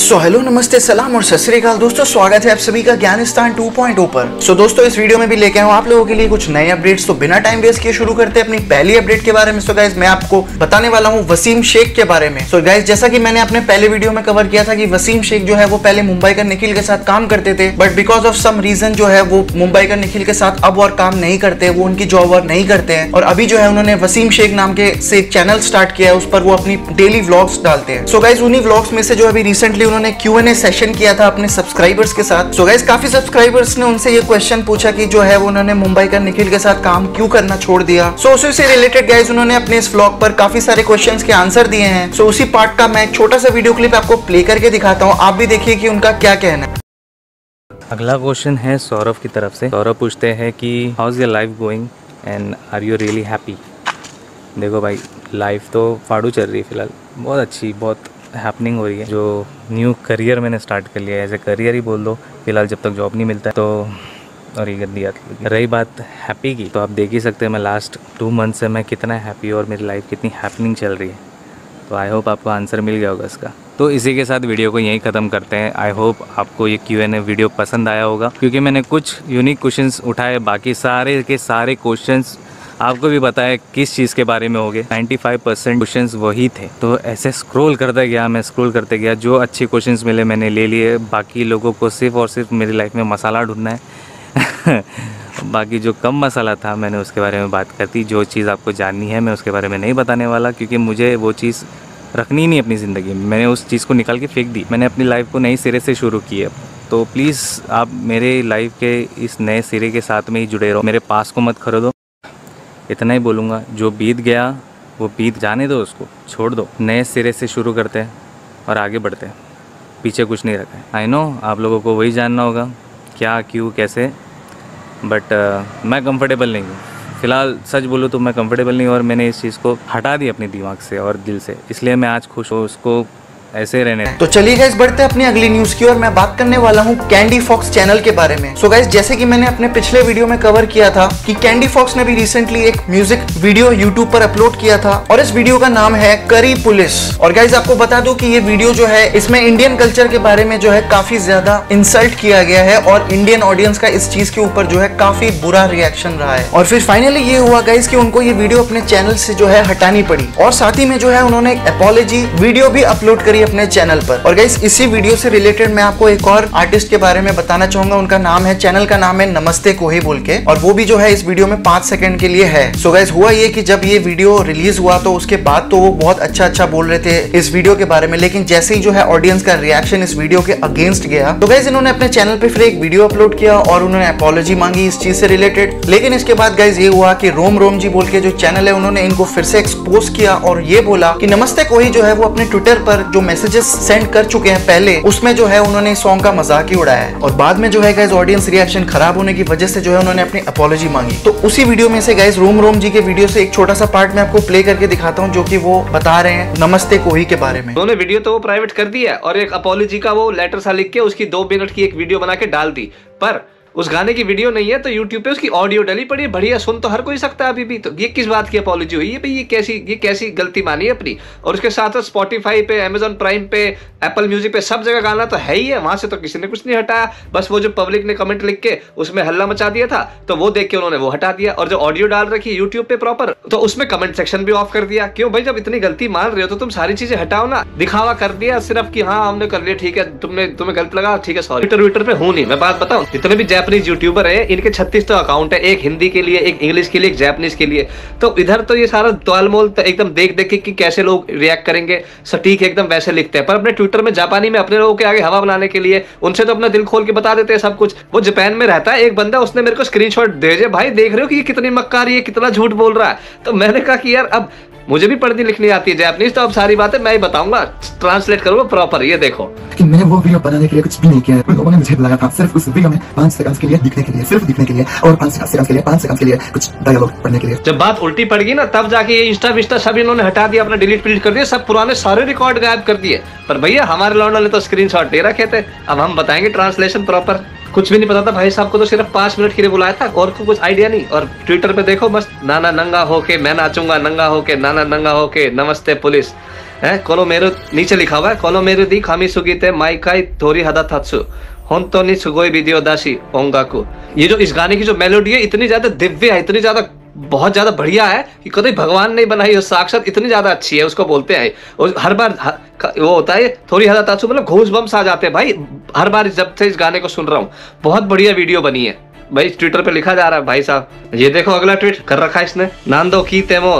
So hello नमस्ते सलाम और सत श्री अकाल दोस्तों, स्वागत है आप सभी का ज्ञानिस्तान 2.0 पर। सो दोस्तों इस वीडियो में भी लेके आया हूँ आप लोगों के लिए कुछ नए अपडेट्स। तो बिना टाइम वेस्ट किए शुरू करते हैं अपनी पहली अपडेट के बारे में। सो गाइज मैं आपको बताने वाला हूँ वसीम शेख के बारे में। सो गाइज जैसा कि मैंने अपने पहले वीडियो में कवर किया था कि वसीम शेख जो है वो पहले मुंबई का निखिल के साथ काम करते थे, but because of some reason जो है वो मुंबई का निखिल के साथ अब और काम नहीं करते, वो उनकी जॉब और नहीं करते हैं। और अभी जो है उन्होंने वसीम शेख नाम के से एक चैनल स्टार्ट किया है, उस पर वो अपनी डेली व्लॉग्स डालते हैं। सो गाइज उन्हीं व्लॉग्स में से जो अभी रिसेंटली उन्होंने Q&A सेशन किया था अपने सब्सक्राइबर्स के साथ। सो गाइस काफी सब्सक्राइबर्स ने उनसे ये क्वेश्चन पूछा कि जो है वो उन्होंने मुंबई का निखिल के साथ काम क्यों करना छोड़ दिया। सो उसी से रिलेटेड गाइस उन्होंने अपने इस व्लॉग पर काफी सारे क्वेश्चंस के आंसर दिए हैं। सो उसी पार्ट का मैं एक छोटा सा वीडियो क्लिप आपको प्ले करके दिखाता हूँ, आप भी देखिए कि उनका क्या कहना है। अगला क्वेश्चन है सौरभ की तरफ से। सौरभ पूछते हैं कि how is your life going and are you really happy. देखो भाई, लाइफ तो फाड़ू चल रही है फिलहाल, बहुत अच्छी, बहुत हैपनिंग हो रही है। जो न्यू करियर मैंने स्टार्ट कर लिया है, ऐसे करियर ही बोल दो फिलहाल, जब तक जॉब नहीं मिलता है तो। और ये गंदी आदत। रही बात हैप्पी की, तो आप देख ही सकते हैं मैं लास्ट 2 मंथ से मैं कितना हैप्पी और मेरी लाइफ कितनी हैपनिंग चल रही है। तो आई होप आपको आंसर मिल गया होगा इसका। तो इसी के साथ वीडियो को यहीं ख़त्म करते हैं। आई होप आपको ये Q&A वीडियो पसंद आया होगा, क्योंकि मैंने कुछ यूनिक क्वेश्चंस उठाए, बाकी सारे के सारे क्वेश्चंस आपको भी पता है किस चीज़ के बारे में होंगे। 95% क्वेश्चंस वही थे। तो ऐसे स्क्रॉल करते गया, जो अच्छे क्वेश्चंस मिले मैंने ले लिए। बाकी लोगों को सिर्फ और सिर्फ मेरी लाइफ में मसाला ढूंढना है बाकी जो कम मसाला था मैंने उसके बारे में बात करती। जो चीज़ आपको जाननी है मैं उसके बारे में नहीं बताने वाला, क्योंकि मुझे वो चीज़ रखनी नहीं अपनी ज़िंदगी में। मैंने उस चीज़ को निकाल के फेंक दी। मैंने अपनी लाइफ को नई सिरे से शुरू की है। तो प्लीज़ आप मेरे लाइफ के इस नए सिरे के साथ में ही जुड़े रहो, मेरे पास को मत खरीदो। इतना ही बोलूँगा, जो बीत गया वो बीत जाने दो, उसको छोड़ दो। नए सिरे से शुरू करते हैं और आगे बढ़ते हैं, पीछे कुछ नहीं रखा है। आई नो आप लोगों को वही जानना होगा क्या, क्यों, कैसे, बट मैं कंफर्टेबल नहीं हूँ फ़िलहाल। सच बोलूँ तो मैं कंफर्टेबल नहीं हूँ और मैंने इस चीज़ को हटा दी अपने दिमाग से और दिल से, इसलिए मैं आज खुश हूँ। उसको ऐसे रहने। तो चलिए गाइस बढ़ते हैं अपनी अगली न्यूज की और मैं बात करने वाला हूँ कैंडी फॉक्स चैनल के बारे में। सो गाइस जैसे कि मैंने अपने पिछले वीडियो में कवर किया था कि कैंडी फॉक्स ने भी रिसेंटली एक म्यूजिक वीडियो यूट्यूब पर अपलोड किया था और इस वीडियो का नाम है करी पुलिस। और गाइस आपको बता दूं कि ये वीडियो जो है इसमें इंडियन कल्चर के बारे में जो है काफी ज्यादा इंसल्ट किया गया है और इंडियन ऑडियंस का इस चीज के ऊपर जो है काफी बुरा रिएक्शन रहा है। और फिर फाइनली ये हुआ गाइस कि उनको ये वीडियो अपने चैनल से जो है हटानी पड़ी और साथ ही में जो है उन्होंने एक अपॉलॉजी वीडियो भी अपलोड करी अपने चैनल पर। और गाइस इसी वीडियो से रिलेटेड मैं आपको एक और आर्टिस्ट के बारे में बताना चाहूंगा। उनका नाम है, चैनल का नाम है नमस्ते कोही बोल के, और वो भी जो है इस वीडियो में 5 सेकंड के लिए है। सो गाइस हुआ ये कि जब ये वीडियो रिलीज हुआ तो उसके बाद तो वो बहुत अच्छा बोल रहे थे इस वीडियो के बारे में, लेकिन जैसे ही जो है ऑडियंस का रिएक्शन इस वीडियो के अगेंस्ट गया तो गाइस इन्होंने अपने चैनल पे फिर एक वीडियो अपलोड किया और उन्होंने अपॉलॉजी मांगी इस चीज से रिलेटेड। लेकिन इसके बाद गाइस ये हुआ कि रोम जी बोल के जो चैनल है उन्होंने इनको फिर से एक्सपोज किया और ये बोला कि नमस्ते कोही जो है वो अपने ट्विटर पर जो मैसेजेस सेंड कर चुके हैं पहले, उसमें जो है उन्होंने इस सॉन्ग का मजाक ही उड़ाया है। और बाद में जो है गाइस ऑडियंस रिएक्शन खराब होने की वजह से जो है उन्होंने अपनी अपॉलॉजी मांगी। तो उसी वीडियो में से गाइस रोम जी के वीडियो से एक छोटा सा पार्ट मैं आपको प्ले करके दिखाता हूं, जो कि वो बता रहे हैं नमस्ते कोही के बारे में। उन्होंने वीडियो तो वो प्राइवेट कर दिया और एक अपॉलॉजी का वो लेटर सा लिख के उसकी 2 मिनट की एक वीडियो बना के डाल दी, पर उस गाने की वीडियो नहीं है। तो यूट्यूब पे उसकी ऑडियो डली पड़ी है। बढ़िया, सुन तो हर कोई सकता है अभी भी। तो ये किस बात की अपॉलॉजी हुई है भाई? ये कैसी गलती मानी है अपनी? और उसके साथ स्पॉटिफाई पे, अमेजॉन प्राइम पे, एप्पल म्यूजिक पे सब जगह गाना तो है ही है, वहां से तो किसी ने कुछ नहीं हटाया। बस वो जो पब्लिक ने कमेंट लिख के उसमें हल्ला मचा दिया था तो वो देख के उन्होंने वो हटा दिया। और जो ऑडियो डाल रखी यूट्यूब पे प्रॉपर, तो उसमें कमेंट सेक्शन भी ऑफ कर दिया। क्यों भाई? जब इतनी गलती मान रहे हो तो तुम सारी चीजें हटाओ ना। दिखावा कर दिया सिर्फ कि हाँ हमने कर लिया, ठीक है, तुम्हें गलत लगा, ठीक है, सॉरी। ट्विटर पे हूं नहीं मैं। बात बताऊं, जितने भी जापानीज यूट्यूबर है इनके 36 तो अकाउंट है, एक हिंदी के लिए, एक इंग्लिश के लिए, एक जापानीज के लिए। तो इधर तो ये सारा तालमोल तो एकदम देख के कि कैसे लोग रिएक्ट करेंगे सटीक एकदम वैसे लिखते हैं, पर अपने ट्विटर में जापानी में अपने लोगों के आगे हवा बनाने के लिए उनसे तो अपना दिल खोल के बता देते हैं सब कुछ। वो जापान में रहता है एक बंदा, उसने मेरे को स्क्रीनशॉट भेजे, भाई देख रहे हो कि ये कितनी मक्कारी है, कितना झूठ बोल रहा है। तो मैंने कहा कि यार अब मुझे भी पढ़नी लिखनी आती है जापानीज, तो अब सारी बातें मैं ही बताऊंगा, ट्रांसलेट करूंगा प्रॉपर। ये देखो कि मैंने वो वीडियो बनाने के लिए कुछ भी नहीं किया है। उन लोगों ने मुझे बुलाया था सिर्फ उस वीडियो में 5 सेकंड के लिए दिखने के लिए, सिर्फ दिखने के लिए, और 5 सेकंड के लिए कुछ डायलॉग पढ़ने के लिए। जब बात उल्टी पड़ गई ना तब जाके ये इंस्टा सब इन्होंने हटा दिया, अपना डिलीट कर दिया, सब पुराने सारे रिकॉर्ड गायब कर दिए। पर भैया हमारे लौंडा ने तो स्क्रीनशॉट दे रखे थे, अब हम बताएंगे ट्रांसलेशन प्रॉपर। कुछ भी नहीं पता था भाई साहब को, तो सिर्फ 5 मिनट के लिए बुलाया था और कुछ आइडिया नहीं। और ट्विटर पे देखो बस नाना नंगा होके मैं नाचूंगा, नंगा होके नाना नंगा होके नमस्ते पुलिस। है कोनो मेरे नीचे लिखा हुआ है कोनो मेरे दी खामी सुगीते माइकाई थोड़ी हदा थात्सु होंतोनी सुगोई वीडियो दाशी ओंगाकू। ये जो इस गाने की जो मेलोडी है इतनी ज्यादा दिव्य है, इतनी ज्यादा बहुत ज्यादा बढ़िया है कि कभी भगवान नहीं बनाई हो, साक्षात इतनी ज्यादा अच्छी है उसको बोलते हैं। और हर बार वो होता है थोड़ी हदा तात्सु मतलब घूस बम्स आ जाते हैं भाई हर बार जब से इस गाने को सुन रहा हूँ। बहुत बढ़िया वीडियो बनी है भाई, ट्विटर पे लिखा जा रहा है भाई साहब। ये देखो अगला ट्वीट कर रखा है इसने, नांदो की तेमो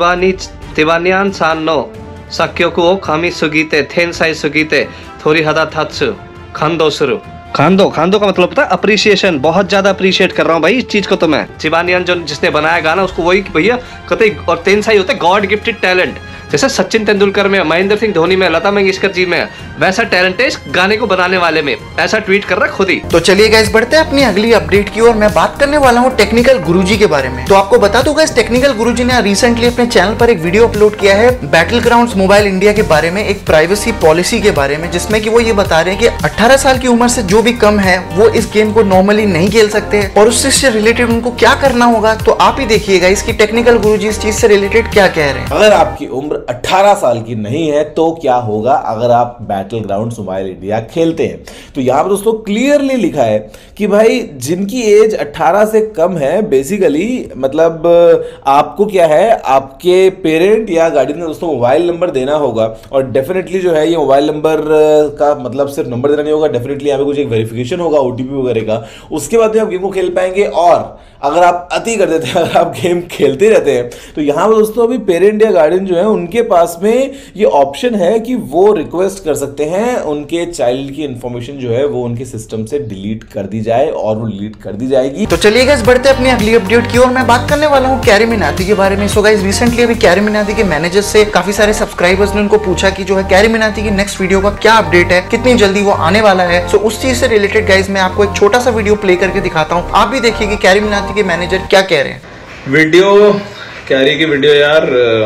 तिबानियान सानो सक्योको खामी सुगीते थेनसाई सुगीते थोड़ी हदा थात्सु खांदो सुरु। खांदो खांदो का मतलब होता है अप्रिसिएशन, बहुत ज्यादा अप्रिशिएट कर रहा हूँ भाई इस चीज को। तो मैं चिबानियन जो जिसने बनाया गाना उसको वही भैया कतई, और तेनसाई होता है गॉड गिफ्टेड टैलेंट। जैसे सचिन तेंदुलकर में, महेंद्र सिंह धोनी में, लता मंगेशकर जी में, वैसा टैलेंट है इस गाने को बनाने वाले में। ऐसा ट्वीट कर रहा है खुद ही। तो चलिए गाइस बढ़ते हैं अपनी अगली अपडेट की ओर। मैं बात करने वाला हूँ टेक्निकल गुरुजी के बारे में। तो आपको बता दूं गाइस, टेक्निकल गुरुजी ने रिसेंटली अपने चैनल पर एक वीडियो अपलोड किया है बैटल ग्राउंड्स मोबाइल इंडिया के बारे में, एक प्राइवेसी पॉलिसी के बारे में, जिसमें कि वो ये बता रहे हैं कि 18 साल की उम्र से जो भी कम है वो इस गेम को नॉर्मली नहीं खेल सकते और उससे रिलेटेड उनको क्या करना होगा। तो आप ही देखिएगा इसकी टेक्निकल गुरुजी इस चीज से रिलेटेड क्या कह रहे हैं। अगर आपकी उम्र 18 साल की नहीं है तो क्या होगा अगर आप बैटल ग्राउंड्स मोबाइल इंडिया खेलते हैं। तो यहां पर दोस्तों क्लियरली लिखा है कि भाई जिनकी एज 18 से कम है, बेसिकली मतलब आपको क्या है, आपके पेरेंट या गार्डियन ने दोस्तों मोबाइल नंबर देना होगा। और डेफिनेटली जो है ये मोबाइल नंबर का मतलब सिर्फ नंबर देना नहीं होगा, डेफिनेटली यहाँ पे कुछ एक वेरिफिकेशन होगा ओटीपी वगैरह का, उसके बाद में आप गेम को खेल पाएंगे। और अगर आप अति कर देते हैं, अगर आप गेम खेलते रहते हैं, तो यहाँ पर दोस्तों अभी पेरेंट या गार्डियन जो है उनके पास में ये ऑप्शन है कि वो रिक्वेस्ट कर सकते हैं उनके चाइल्ड की इंफॉर्मेशन जो है वो उनके सिस्टम से डिलीट कर दी जाए, और वो डिलीट कर दी जाएगी। तो चलिए गाइस बढ़ते हैं अपनी अगली अपडेट की ओर। मैं बात करने वाला हूँ कैरी मिनाटी के बारे में। सो गाइस रिसेंटली अभी कैरी मिनाटी के मैनेजर से काफी सारे सब्सक्राइबर्स ने उनको पूछा कि जो है कैरी मिनाटी की नेक्स्ट वीडियो का क्या अपडेट है, कितनी जल्दी वो आने वाला है। सो उस चीज से रिलेटेड गाइस मैं आपको एक छोटा सा वीडियो प्ले करके दिखाता हूँ, आप भी देखिए कि कैरी मिनाटी के मैनेजर क्या कह रहे हैं। वीडियो कैरी की वीडियो यार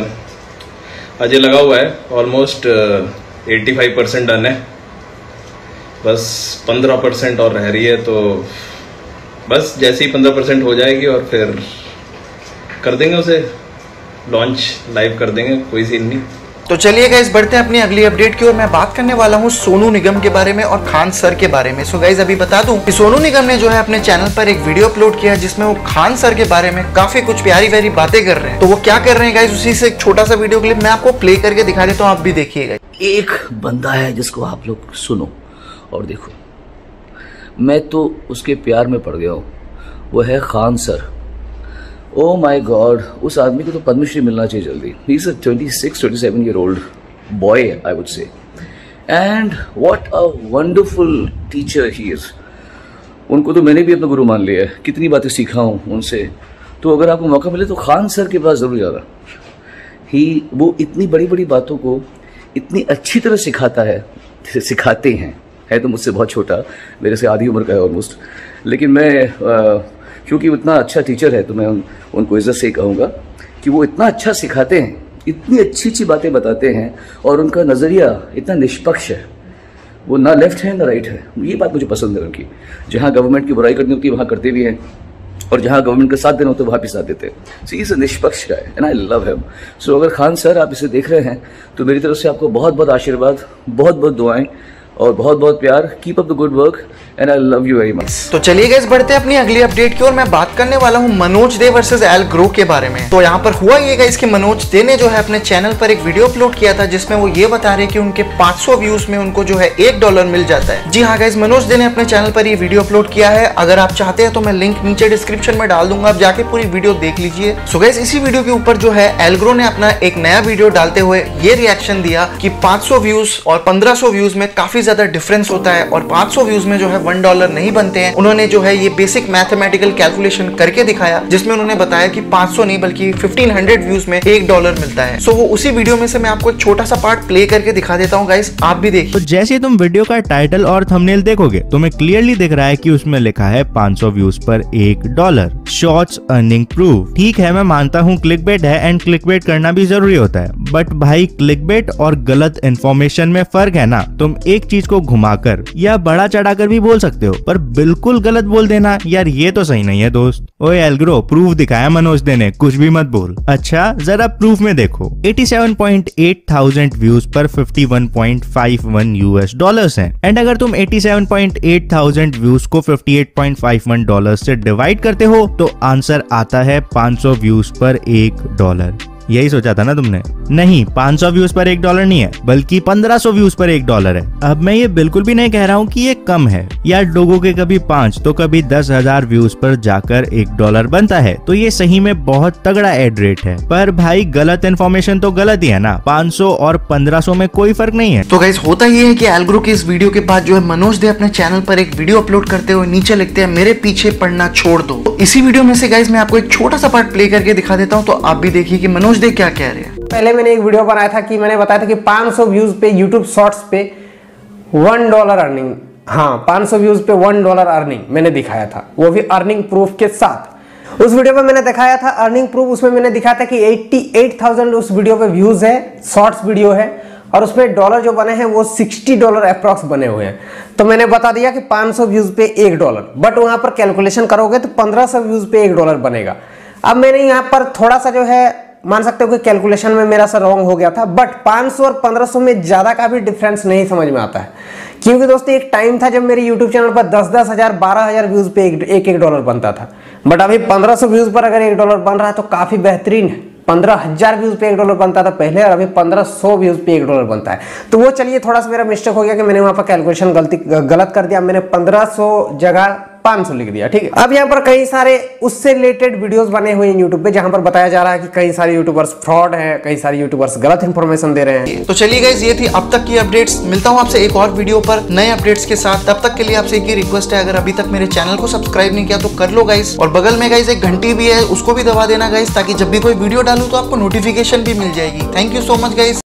अजय लगा हुआ है, ऑलमोस्ट 85% डन है, बस 15% और रह रही है। तो बस जैसे ही 15% हो जाएगी और फिर कर देंगे उसे लॉन्च, लाइव कर देंगे, कोई सीन नहीं। तो चलिए गाइस बढ़ते हैं अपनी अगली अपडेट की ओर। मैं बात करने वाला हूँ सोनू निगम के बारे में और खान सर के बारे में। सो गाइस अभी बता दूं कि सोनू निगम ने जो है अपने चैनल पर एक वीडियो अपलोड किया है जिसमें वो खान सर के बारे में काफी कुछ प्यारी प्यारी बातें कर रहे हैं। तो वो क्या कर रहे हैं गाइस, उसी से एक छोटा सा वीडियो क्लिप मैं आपको प्ले करके दिखा देता हूँ, आप भी देखिएगा। एक बंदा है जिसको आप लोग सुनो और देखो, मैं तो उसके प्यार में पड़ गया हूँ, वो है Khan sir. Oh my God, उस आदमी को तो पद्मश्री मिलना चाहिए जल्दी। He is a 26-27 year old boy I would say, and what a wonderful teacher he is. उनको तो मैंने भी अपना गुरु मान लिया है, कितनी बातें सीखा हूँ उनसे। तो अगर आपको मौका मिले तो खान सर के पास जरूर जाना। वो इतनी बड़ी बड़ी बातों को इतनी अच्छी तरह सिखाते हैं। है तो मुझसे बहुत छोटा, मेरे से आधी उम्र का है ऑलमोस्ट, लेकिन मैं क्योंकि वो इतना अच्छा टीचर है तो मैं उनको इज्जत से कहूँगा कि वो इतना अच्छा सिखाते हैं, इतनी अच्छी अच्छी बातें बताते हैं, और उनका नज़रिया इतना निष्पक्ष है। वो ना लेफ्ट है ना राइट है, ये बात मुझे पसंद है उनकी। जहाँ गवर्नमेंट की बुराई करनी होती है वहाँ करते भी हैं, और जहाँ गवर्नमेंट का साथ देना होता है वहाँ भी साथ देते हैं। सो इज अ निष्पक्ष है and I love him. So अगर खान सर आप इसे देख रहे हैं तो मेरी तरफ से आपको बहुत बहुत आशीर्वाद, बहुत बहुत दुआएं और बहुत बहुत प्यार। Keep up the good work and I love you very much. तो चलिए गाइस बढ़ते हैं अपनी अगली अपडेट की ओर। मैं बात करने वाला हूं मनोज दे वर्सेस एल ग्रो के बारे में। तो यहाँ पर हुआ ये गाइस कि मनोज दे ने जो है अपने चैनल पर एक वीडियो अपलोड किया था जिसमें वो ये बता रहे कि उनके 500 व्यूज में उनको जो है $1 मिल जाता है। जी हाँ गाइस, मनोज दे ने अपने चैनल पर ये वीडियो अपलोड किया है। अगर आप चाहते हैं तो मैं लिंक नीचे डिस्क्रिप्शन में डाल दूंगा, आप जाके पूरी वीडियो देख लीजिए। सो गाइस इसी वीडियो के ऊपर जो है एल ग्रो ने अपना एक नया वीडियो डालते हुए ये रिएक्शन दिया कि 500 व्यूज और 1500 व्यूज में काफी ज्यादा डिफरेंस होता है, और 500 व्यूज में जो है $1 नहीं बनते हैं। उन्होंने जो है ये बेसिक मैथमेटिकल कैलकुलेशन करके दिखाया जिसमें उन्होंने बताया कि 500 नहीं बल्कि 1500 व्यूज में $1 मिलता है। सो वो उसी वीडियो में से मैं आपको एक छोटा सा पार्ट प्ले करके दिखा देता हूँ गाइस, आप भी देखिए। तो जैसे तुम वीडियो का टाइटल और थंबनेल देखोगे तुम्हें क्लियरली दिख रहा है कि उसमें लिखा है 500 व्यूज पर $1, शॉर्ट्स अर्निंग प्रूफ। ठीक है, मैं मानता हूँ क्लिकबेट है एंड क्लिकबेट करना भी जरूरी होता है, बट भाई क्लिकबेट और गलत इंफॉर्मेशन में फर्क है ना। तुम एक चीज को घुमाकर या बड़ा चढ़ाकर भी बोल सकते हो, पर बिल्कुल गलत बोल देना यार ये तो सही नहीं है दोस्त। ओए एल्ग्रो, प्रूफ दिखाया मनोज ने, कुछ भी मत बोल। अच्छा जरा प्रूफ में देखो, 87.8 थाउजेंड व्यूज पर 51.51 यूएस डॉलर्स हैं। एंड अगर तुम 87.8 थाउजेंड व्यूज को 58.51 डॉलर से डिवाइड करते हो तो आंसर आता है 500 व्यूज पर $1। यही सोचा था ना तुमने? नहीं, 500 व्यूज पर $1 नहीं है, बल्कि 1500 व्यूज पर $1 है। अब मैं ये बिल्कुल भी नहीं कह रहा हूँ कि ये कम है यार, लोगों के कभी 5 तो कभी 10,000 व्यूज पर जाकर $1 बनता है, तो ये सही में बहुत तगड़ा एड रेट है। पर भाई गलत इन्फॉर्मेशन तो गलत ही है ना, 500 और 1500 में कोई फर्क नहीं है। तो गाइस होता ये है कि एल्ग्रो के इस वीडियो के बाद जो है मनोज दे अपने चैनल पर एक वीडियो अपलोड करते हुए नीचे लिखते हैं मेरे पीछे पड़ना छोड़ दो। तो इसी वीडियो में से गाइस मैं आपको एक छोटा सा पार्ट प्ले करके दिखा देता हूँ, तो आप भी देखिए कि मनोज दे क्या कह रहे हैं। पहले मैंने एक वीडियो बनाया था कि मैंने बताया था कि 500 व्यूज पे YouTube शॉर्ट्स पे $1 अर्निंग, हाँ 500 व्यूज पे $1 अर्निंग मैंने दिखाया था, वो भी अर्निंग प्रूफ के साथ। उस वीडियो में मैंने दिखाया था अर्निंग प्रूफ, उसमें मैंने दिखाया था कि 88,000 उस वीडियो पे व्यूज है, शॉर्ट्स वीडियो है, और उसमें डॉलर जो बने हैं वो $60 अप्रॉक्स बने हुए हैं। तो मैंने बता दिया कि 500 व्यूज पे $1, बट वहां पर कैलकुलेशन करोगे तो 1500 व्यूज पे $1 बनेगा। अब मैंने यहाँ पर थोड़ा सा जो है मान सकते हो कि कैलकुलेशन में मेरा सा रॉन्ग हो गया था, बट 500 और 1500 में ज्यादा का भी डिफरेंस नहीं समझ में आता है, क्योंकि दोस्तों एक टाइम था जब मेरे YouTube चैनल पर 10-10 हजार 12,000 व्यूज पे $1 बनता था, बट अभी 1500 व्यूज पर अगर $1 बन रहा है तो काफी बेहतरीन है। 15,000 व्यूज पे $1 बनता था पहले, और अभी 1500 व्यूज पे $1 बनता है। तो वो चलिए थोड़ा सा मेरा मिस्टेक हो गया कि मैंने वहां पर कैलकुलेशन गलत कर दिया, मैंने 1500 जगह 500 लिख दिया, ठीक है। अब यहाँ पर कई सारे उससे रिलेटेड वीडियोस बने हुए हैं यूट्यूब पे, जहां पर बताया जा रहा है कि कई सारे यूट्यूबर्स फ्रॉड हैं, कई सारे यूट्यूबर्स गलत इंफॉर्मेशन दे रहे हैं। तो चलिए गाइस ये थी अब तक की अपडेट्स, मिलता हूँ आपसे एक और वीडियो पर नए अपडेट्स के साथ। तब तक के लिए आपसे एक ही रिक्वेस्ट है, अगर अभी तक मेरे चैनल को सब्सक्राइब नहीं किया तो कर लो गाइस, और बगल में गाइस एक घंटी भी है उसको भी दबा देना गाइस, ताकि जब भी कोई वीडियो डालूं तो आपको नोटिफिकेशन भी मिल जाएगी। Thank you so much guys.